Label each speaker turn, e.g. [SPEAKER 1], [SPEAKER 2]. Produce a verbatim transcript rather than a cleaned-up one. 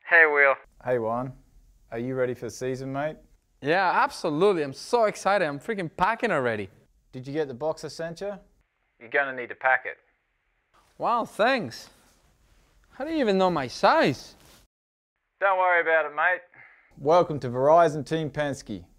[SPEAKER 1] Hey, Will.
[SPEAKER 2] Hey Juan, are you ready for the season, mate?
[SPEAKER 3] Yeah, absolutely. I'm so excited. I'm freaking packing already.
[SPEAKER 2] Did you get the box I sent you?
[SPEAKER 1] You're gonna need to pack it.
[SPEAKER 3] Wow, thanks. How do you even know my size?
[SPEAKER 1] Don't worry about it, mate.
[SPEAKER 2] Welcome to Verizon Team Penske.